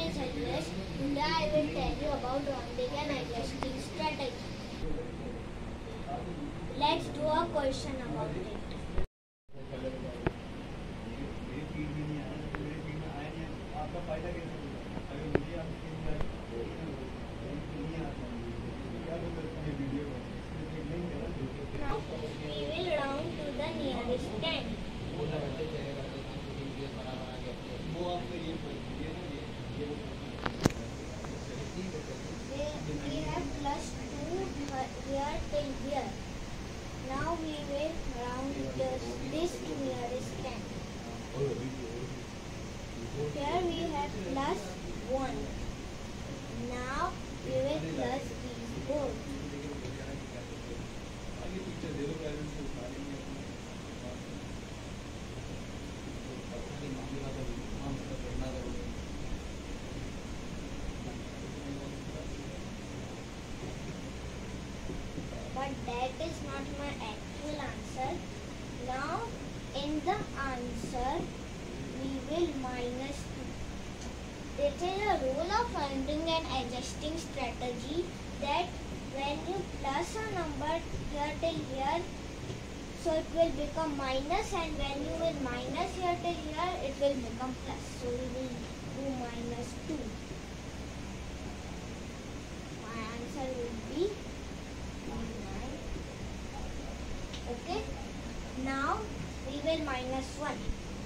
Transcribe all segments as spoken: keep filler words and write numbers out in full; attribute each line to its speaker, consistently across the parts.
Speaker 1: is Aly Arsh. Today I will tell you about rounding and adjusting strategy. Let's do a question about it. Now we will round to the nearest ten. We have plus two here till here. Now we will round this, this to nearest ten. Here we have plus one. Now we will plus these both. But that is not my actual answer. Now in the answer we will minus two. It is a rule of rounding and adjusting strategy that when you plus a number here till here, so it will become minus, and when you will minus here till here, it will become plus. So we will do minus two. My answer will be nine. Okay. Now we will minus one.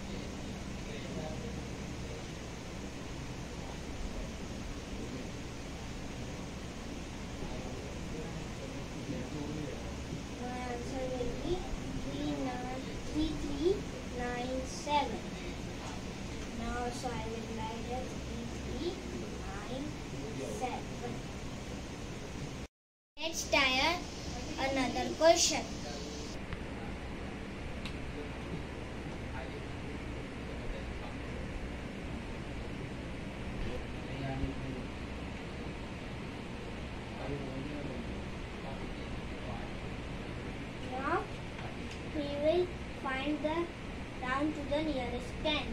Speaker 1: My answer will be three three nine seven. Now so I will write it three three nine seven. Let's try another question. Now we will find the round to the nearest ten.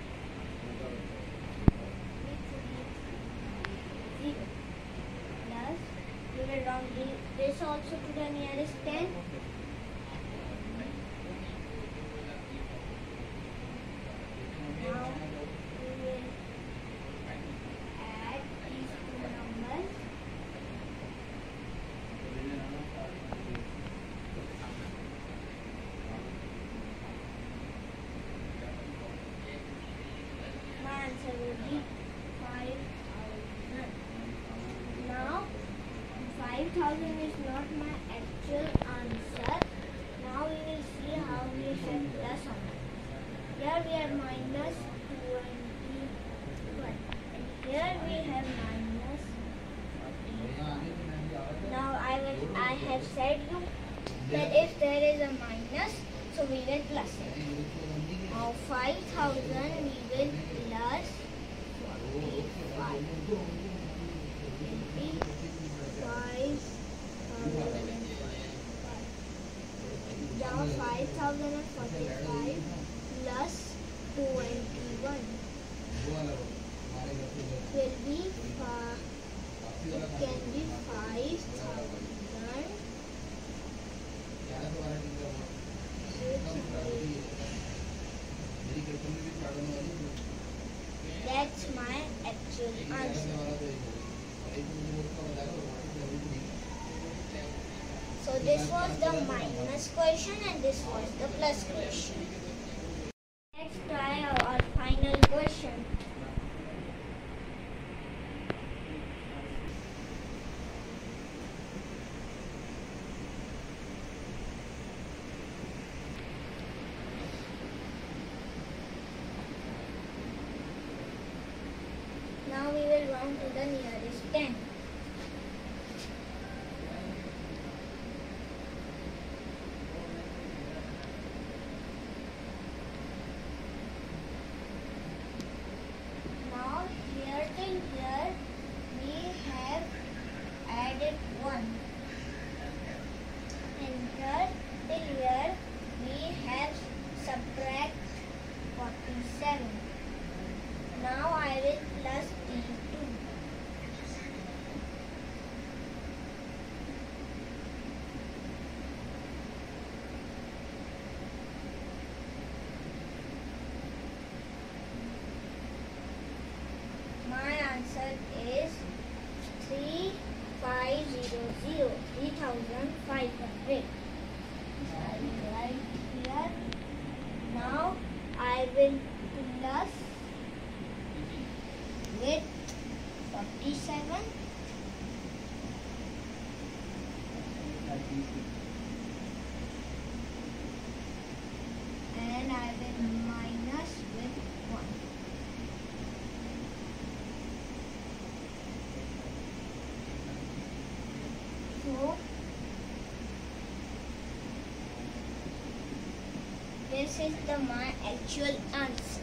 Speaker 1: Zero. Plus we will round this also to the nearest ten. Now we will add these two numbers. My answer will be five thousand. Now five thousand is not my actual answer. Now we will see how we have plus on it. Here we have minus twenty-one, and here we have minus forty-five. Now I will I have said you that if there is a minus, so we will plus it. Now five thousand we will plus forty-five. five thousand. Now five thousand forty-five plus twenty-one will be uh, it can be five thousand. That's my actual answer. So this was the minus question and this was the plus question. Let's try our final question. Now we will round to the nearest ten. Now here till here we have added one, and here till here we have subtract forty-seven. Now I will plus these three five zero zero, three thousand five hundred. I will write here. Now I will plus with forty-seven and I will minus with one. So this is the my actual answer.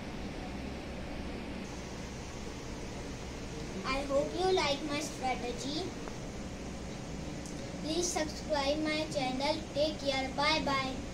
Speaker 1: I hope you like my strategy. Please subscribe my channel. Take care. Bye bye.